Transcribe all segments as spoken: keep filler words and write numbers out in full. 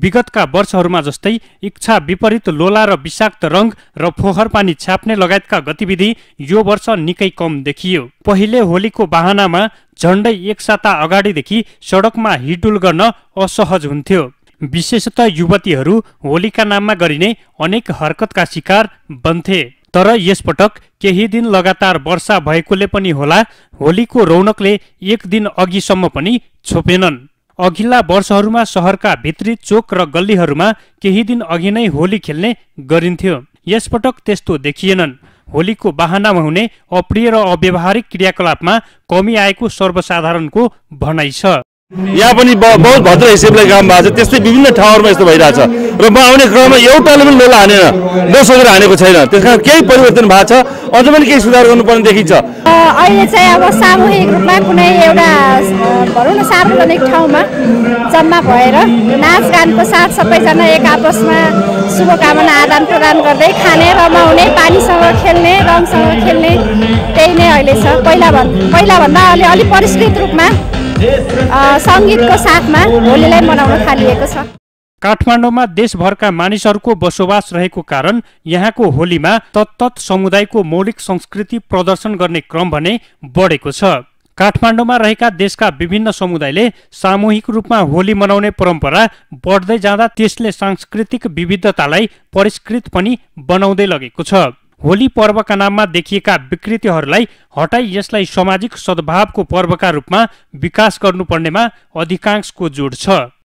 विगतका वर्षहरूमा जस्तै इच्छा विपरीत लोला र विषाक्त रङ र फोहोर पानी छ्याप्ने लगायतका गतिविधि यो वर्ष निकै कम देखियो। पहिले होलीको बहानामा झण्डै एक साता अगाडिदेखि सडकमा हिडुल गर्न असहज हुन्थ्यो। विशेषतः युवतीहरू होलीका नाममा गरिने अनेक हरकतका शिकार बन्थे। तर यसपटक केही दिन लगातार वर्षा भएकोले पनि होला होलीको रौनकले एक दिन अघिसम्म पनि छोपेनन्। अघिल्ला वर्षहरूमा शहरका भित्री चोक र गल्लीहरूमा केही दिन अघि नै होली खेल्ने गरिन्थ्यो। यसपटक त्यस्तो देखिएनन्। होलीको बहानामा हुने अप्रिय र अव्यावहारिक क्रियाकलापमा कमी आएको सर्वसाधारणको भनाइ छ। यहाँ पनि बहुत भद्र हिसाबले काम भएको छ, त्यस्तै विभिन्न ठाउँहरूमा यस्तो भइरहेछ र म आउने क्रममा एउटाले पनि लोला हानेन, नसोचेर हानेको छैन। त्यसकारण केही परिवर्तन भएको छ, अझ पनि केही सुधार गर्नुपर्ने देखिन्छ। अहिले चाहिँ अब सामूहिक रूपमा कुनै एउटा भनौँ न सार्वजनिक ठाउँमा जम्मा भएर नाचगानको साथ सबैजना एक आपसमा शुभकामना आदान प्रदान गर्दै खाने, रमाउने, पानीसँग खेल्ने, रङसँग खेल्ने, त्यही नै अहिले छ। पहिला भन्दा पहिलाभन्दा अलि अलि परिष्कृत रूपमा सङ्गीतको साथमा होलीलाई मनाउन थालिएको छ। काठमाडौँमा देशभरका मानिसहरूको बसोबास रहेको कारण यहाँको होलीमा तत्तत समुदायको मौलिक संस्कृति प्रदर्शन गर्ने क्रम भने बढेको छ। काठमाडौँमा रहेका देशका विभिन्न समुदायले सामूहिक रूपमा होली मनाउने परम्परा बढ्दै जाँदा त्यसले सांस्कृतिक विविधतालाई परिष्कृत पनि बनाउँदै लगेको छ। होली पर्वका नाममा देखिएका विकृतिहरूलाई हटाई यसलाई सामाजिक सद्भावको पर्वका रूपमा विकास गर्नुपर्नेमा अधिकांशको जोड छ।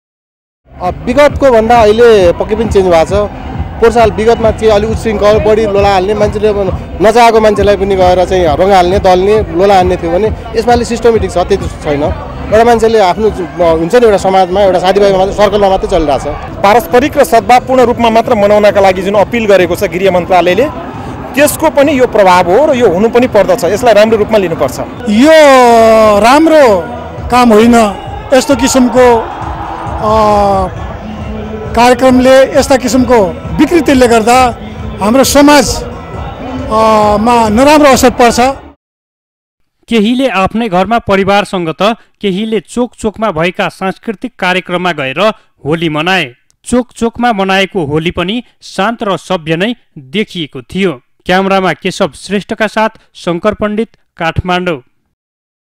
विगतको भन्दा अहिले पक्कै पनि चेन्ज भएको छ। पोहोर साल विगतमा चाहिँ अलिक उच्छृङ्खल बढी लोला हाल्ने, मान्छेले नचाहेको मान्छेलाई पनि गएर चाहिँ रङ हाल्ने, दल्ने, लोला हाल्ने थियो भने यसपालि सिस्टमेटिक छ, त्यति छैन। एउटा मान्छेले आफ्नो हुन्छ नि एउटा समाजमा एउटा साथीभाइमा मात्रै सर्कलमा मात्रै चलिरहेछ। पारस्परिक र सद्भावपूर्ण रूपमा मात्र मनाउनका लागि जुन अपिल गरेको छ गृह मन्त्रालयले, त्यसको पनि यो प्रभाव हो र यो हुनु पनि पर्दछ। यसलाई राम्रो रूपमा लिनुपर्छ। यो राम्रो काम होइन। यस्तो किसिमको कार्यक्रमले, यस्ता किसिमको विकृतिले गर्दा हाम्रो समाजमा नराम्रो असर पर्छ। केहीले आफ्नै घरमा परिवारसँग त केहीले चोक चोकमा भएका सांस्कृतिक कार्यक्रममा गएर होली मनाए। चोक चोकमा मनाएको होली पनि शान्त र सभ्य नै देखिएको थियो। क्यामेरामा केशव श्रेष्ठका साथ शङ्कर पण्डित, काठमाडौँ।